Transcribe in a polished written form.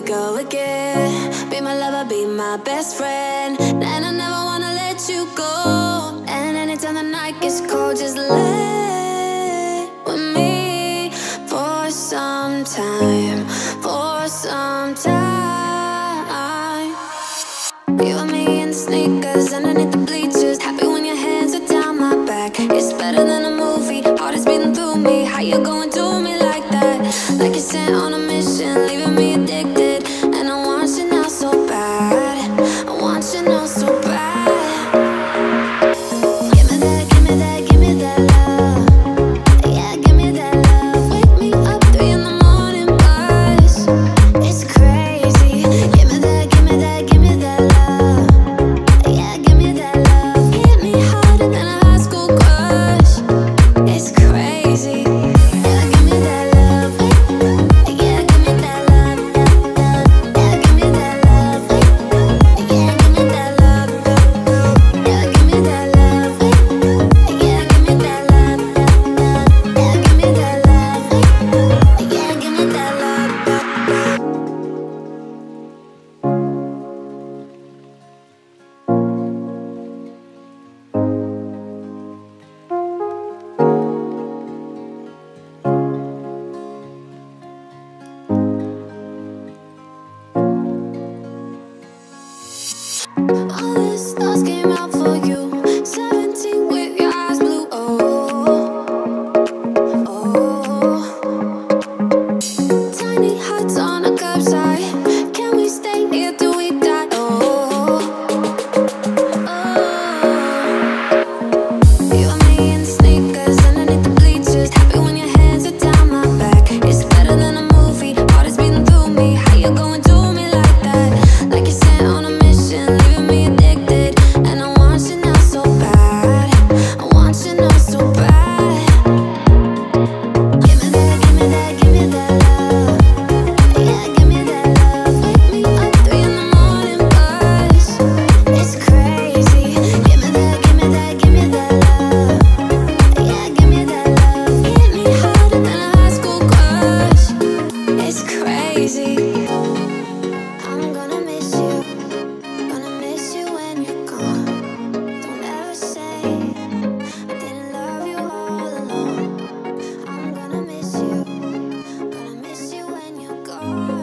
go again. Be my lover, be my best friend, and I never wanna let you go. And anytime the night gets cold, just lay with me for some time, for some time. You and me in the sneakers underneath the bleachers, happy when your hands are down my back. It's better than a movie, heart is beating through me. How you going do me like that? Like you're sent on a mission, leaving me addicted. And I want you now so bad, I want you now so bad. Give me that, give me that, give me that love. Yeah, give me that love. Wake me up 3 in the morning, buzz. It's crazy. Give me that, give me that, give me that love. Yeah, give me that love. Hit me harder than a high school crush. It's crazy. Yeah, give me that love. Yeah, give me that love. Yeah, give me that love. Yeah, give me that love. Yeah, give me that love. Yeah, give me that love. Yeah, give me that love. Yeah, give me that love. All the stars came out for you. 17 with your eyes blue. Oh, oh. Tiny huts on a curbside. Can we stay here till we die? Oh, oh. You and me in the sneakers underneath the bleachers, happy when your hands are down my back. It's better than a movie, heart is beating through me. How you going do me like that? Like you're sent on a mission, leaving me addicted. And I want you now so bad, I want you now so bad. Give me that, give me that, give me that love. Yeah, give me that love. Wake me up 3 in the morning, buzz. It's crazy. Give me that, give me that, give me that love. Yeah, give me that love. Hit me harder than a high school crush. It's crazy. I'm gonna miss you when you're gone. Don't ever say I didn't love you all along. I'm gonna miss you when you're gone.